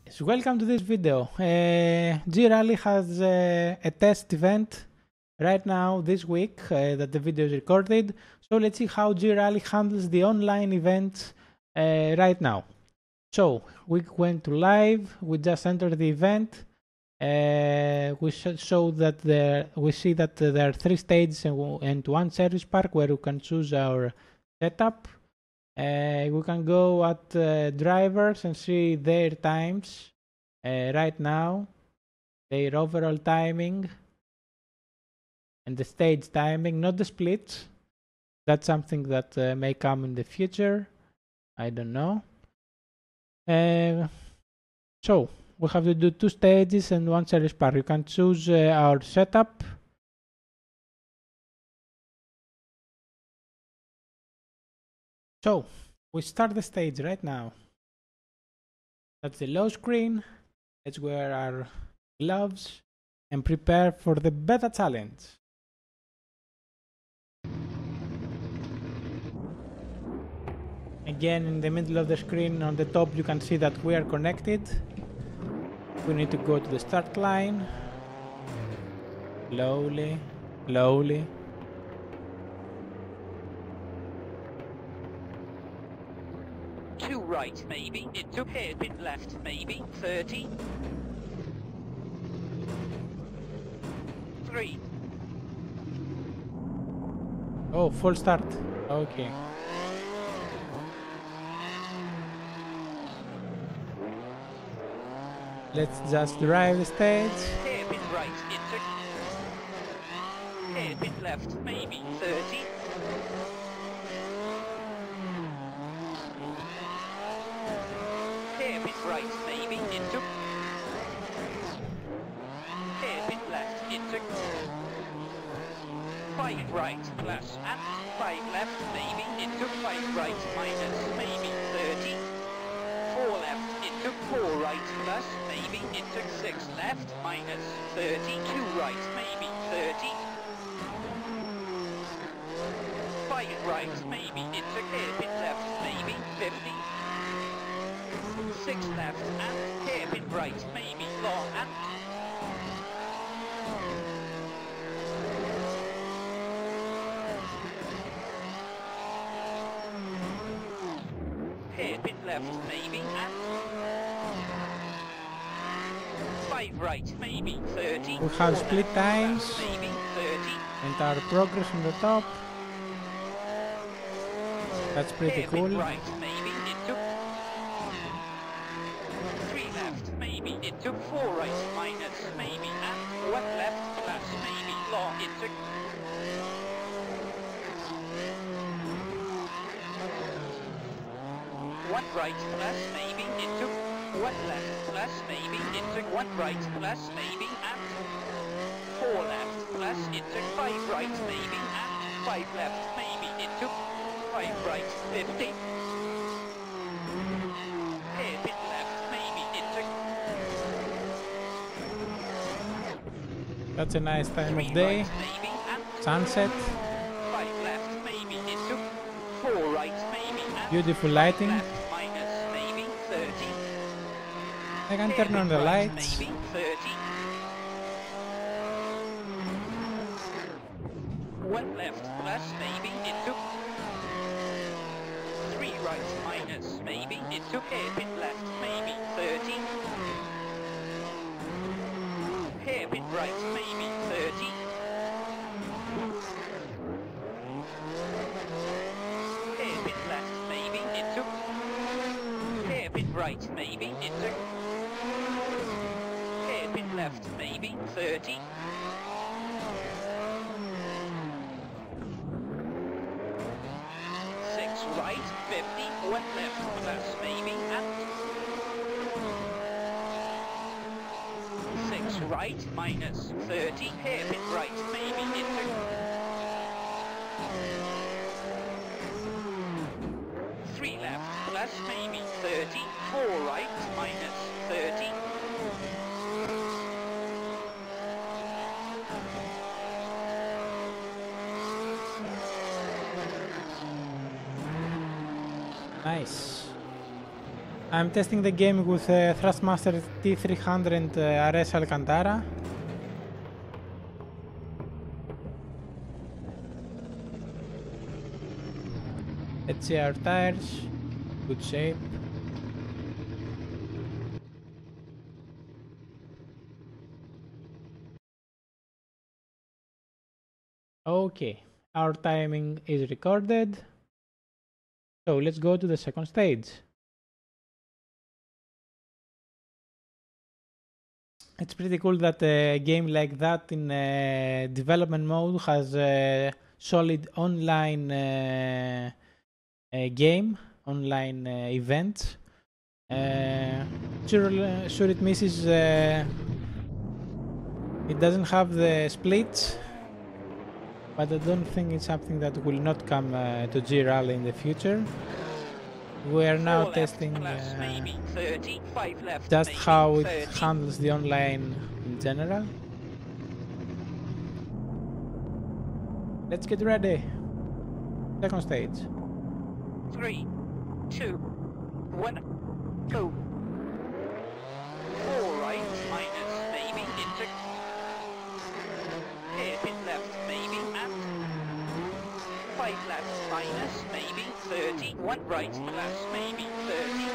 So welcome to this video. GRally has a test event right now this week that the video is recorded. So let's see how GRally handles the online events right now. So we went to live, we just entered the event. We show that we see that there are 3 stages and 1 service park where we can choose our setup. We can go at drivers and see their times right now, their overall timing and the stage timing, not the splits. That's something that may come in the future. I don't know. So we have to do 2 stages and 1 service park. You can choose our setup. So we start the stage right now. That's the low screen. Let's wear our gloves and prepare for the beta challenge. Again, in the middle of the screen on the top you can see that we are connected. We need to go to the start line. Slowly, slowly. Two right, maybe. Into hairpin left, maybe. 30. 3. Oh, full start. Okay. Let's just drive the stage. Hairpin right, into hairpin left, maybe. 30. Hairpin right, maybe. Into hairpin left, into 5 right, plus, and 5 left, maybe. Into 5 right, minus, maybe. 30. 4 left, into 4 right, plus, maybe, into 6 left, minus, 30, 2 right, maybe, 30, 5 right, maybe, into hairpin left, maybe, 50, 6 left, and hairpin right, maybe, long, and hairpin left, maybe, and 5 right, maybe, 30. We have split times maybe, 30. and our progress on the top. That's pretty Hairpin cool. right, maybe, into 3 left, maybe, into 4 right, minus, maybe, and 1 left, plus, maybe, long, into 1 right, plus, maybe, into 1 left, plus, maybe, into 1 right, plus, maybe, and 4 left, plus, into 5 right, maybe, and 5 left, maybe, into 5 right, 50. Hairpin left, maybe, into That's a nice time 3 of day. right, maybe, and Sunset. 5 left, maybe, into 4 right, maybe, and Beautiful 5 lighting. left, minus, maybe, 30. I can turn on the Hairpin right, lights. maybe, 30. 1 left, plus, maybe, into 3 right, minus, maybe, into hairpin left, maybe, 30. Hairpin right, maybe, 30. Hairpin left, maybe, into hairpin right, maybe, into hairpin left, maybe, 30. 6 right, 50, 1 left, plus, maybe, and 6 right, minus, 30, hairpin right, maybe, into 3 left, plus, maybe, 30, 4 right, minus, 30. Nice. I'm testing the game with Thrustmaster T300 RS Alcantara. Let's see our tires, good shape. Okay, our timing is recorded. So let's go to the second stage. It's pretty cool that a game like that in development mode has a solid online game, online events. Sure it misses, it doesn't have the splits, but I don't think it's something that will not come to GRally in the future. We are now testing just how it handles the online in general. Let's get ready. Second stage. 3, 2, 1, go. 4 right, minus, maybe, into. Hairpin left, maybe, and. 5 left, minus, maybe, 30. 1 right, plus, maybe, 30.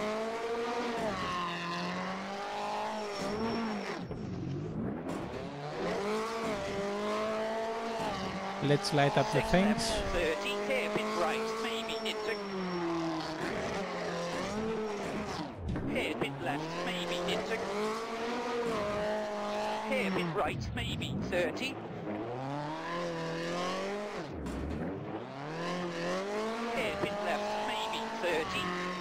Let's light up the things. 30, hairpin right, maybe, into. Hairpin left, maybe, into. Hairpin right, maybe, 30. Hairpin left, maybe, 30.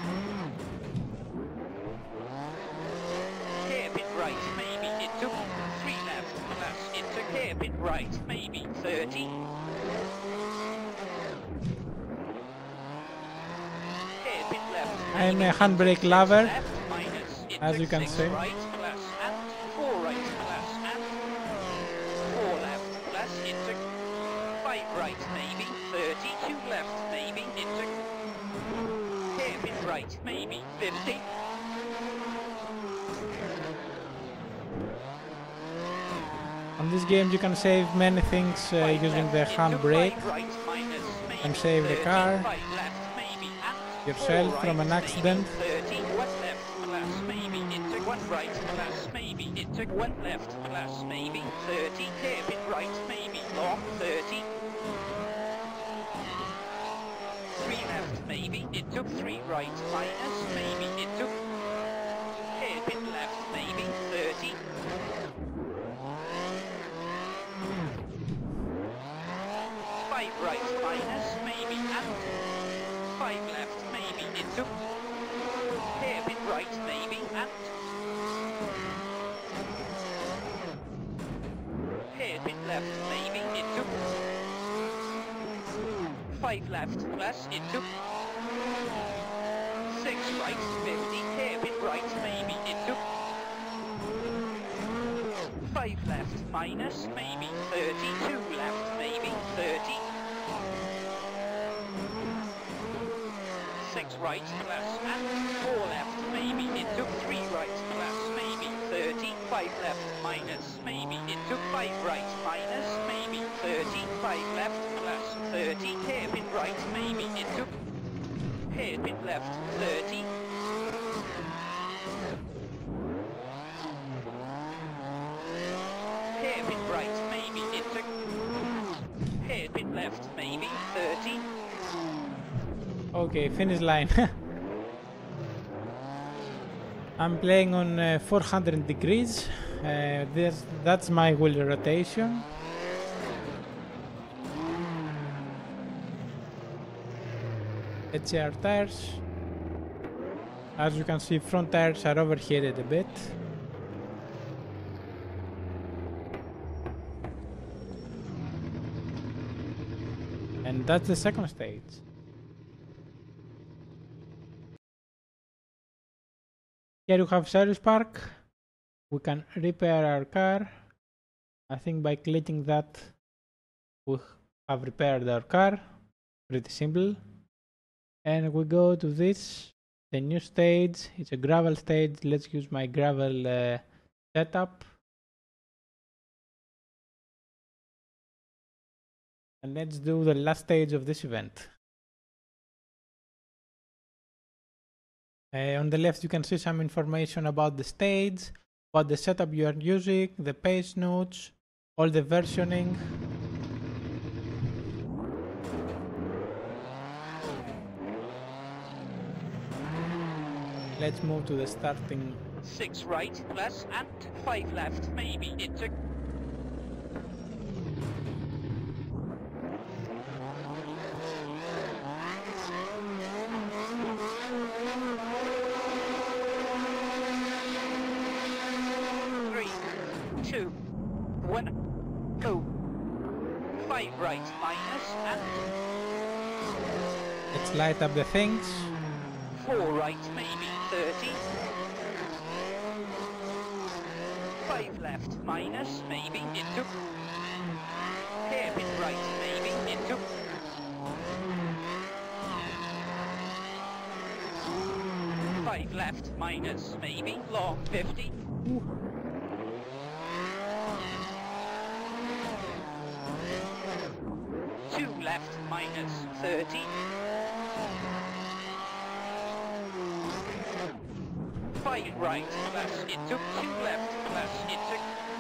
Hairpin right, maybe, into. 3 left, plus, into. Hairpin right, maybe, 30. Hairpin left, I'm a handbrake lover, as you can see. Right, plus, and 4 right, plus, and 4 left, plus, into 5 right, maybe, 30, 2 left, maybe, into hairpin right, maybe, 50. On this game you can save many things using the handbrake. Right, minus, maybe, And save the 30, car, 5 left, maybe, and yourself 4 from right, an accident. Maybe, 30, 1 left, plus, maybe, into 1 right, plus, maybe, into 1 left, plus, maybe, 30, hairpin right, maybe, long, 30. 3 left, maybe, into 3 right, minus, maybe, into hairpin left, maybe, 30. 5 right, minus, maybe, and 5 left, maybe, into hairpin right, maybe, and hairpin left, maybe, into 5 left, plus, into 6 right, 50, hairpin right, maybe, into 5 left, minus, maybe, 30, 2 left, maybe, 30. 6 right, plus, and 4 left, maybe, into 3 right, plus, maybe, 30, 5 left, minus, maybe, into 5 right, minus, maybe, 30, 5 left, plus, 30, hairpin right, maybe, into hairpin left, 30. Hairpin right, maybe, into hairpin left, maybe, 30. Okay, finish line. I'm playing on 400 degrees. That's my wheel rotation. Let's see our tires. As you can see, front tires are overheated a bit. And that's the second stage. Here you have service park. We can repair our car. I think by clicking that we have repaired our car. Pretty simple. And we go to this the new stage. It's a gravel stage. Let's use my gravel setup. And let's do the last stage of this event. On the left, you can see some information about the stage, about the setup you are using, the pace notes, all the versioning. Let's move to the starting. 6 right plus and 5 left, maybe into 2, 1, go. 5 right minus and Let's light up the things. 4 right maybe 30. 5 left minus maybe into hairpin right maybe into 5 left minus maybe long 50. 2 left minus 30. 5 right plus into 2 left plus into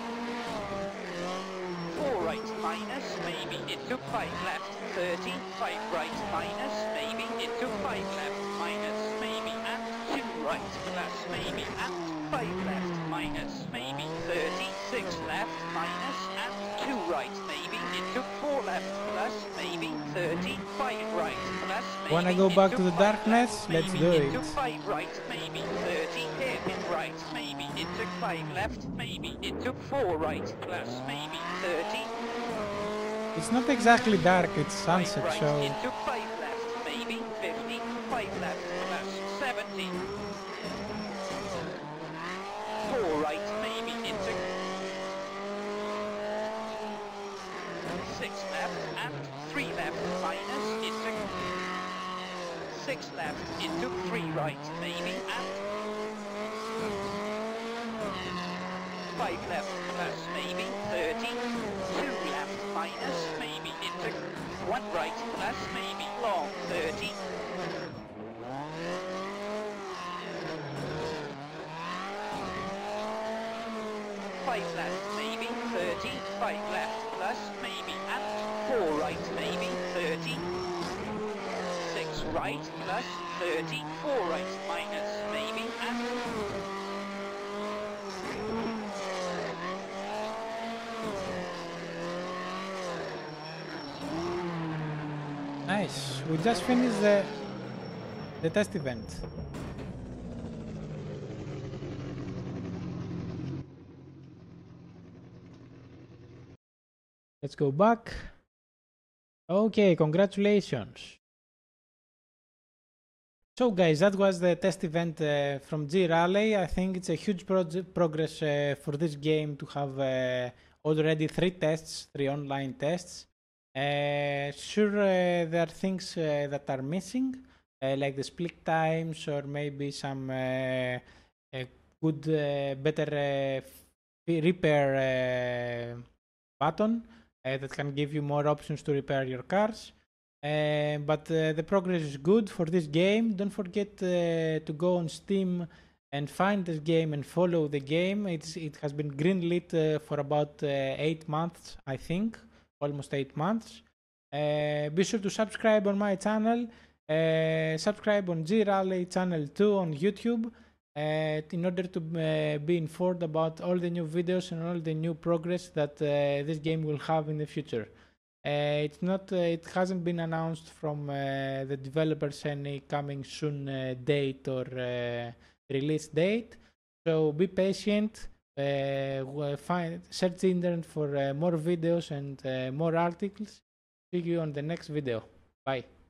4 right minus maybe into 5 left 30. 5 right minus maybe into 5 left minus maybe and 2 right plus maybe and 5 left minus maybe 30. 6 left minus and 2 right maybe into 4 left plus maybe 30. 5 right plus maybe. Wanna go back to the into darkness? left, Let's maybe do into it. 5 right maybe 30. Hairpin right maybe into 5 left maybe into 4 right plus maybe 30. It's not exactly dark, it's sunset, 5 right so into 5 left maybe 50. 5 left plus 70. 4 right maybe into 6 left and 3 left minus into 6 left into 3 right maybe and 5 left plus maybe 30. 2 left minus maybe into 1 right plus maybe long 30. 5 left maybe 30. 5 left plus maybe and 4 right maybe 30. 6 right plus 30. 4 right minus maybe and nice. We just finished the test event. Let's go back. Okay, congratulations. So guys, that was the test event from GRally. I think it's a huge progress for this game to have already 3 tests, 3 online tests. Sure, there are things that are missing, like the split times or maybe some good, better repair button that can give you more options to repair your cars. But the progress is good for this game. Don't forget to go on Steam and find this game and follow the game. It has been greenlit for about 8 months, I think, almost 8 months. Be sure to subscribe on my channel. Subscribe on GRally channel 2 on YouTube in order to be informed about all the new videos and all the new progress that this game will have in the future. It hasn't been announced from the developers any coming soon date or release date. So be patient. Search the internet for more videos and more articles. See you on the next video. Bye.